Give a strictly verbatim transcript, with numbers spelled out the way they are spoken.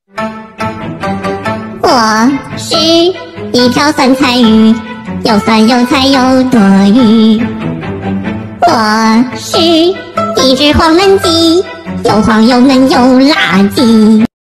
我是一条酸菜鱼，又酸又菜又多余。我是一只黄焖鸡，又黄又嫩又辣鸡。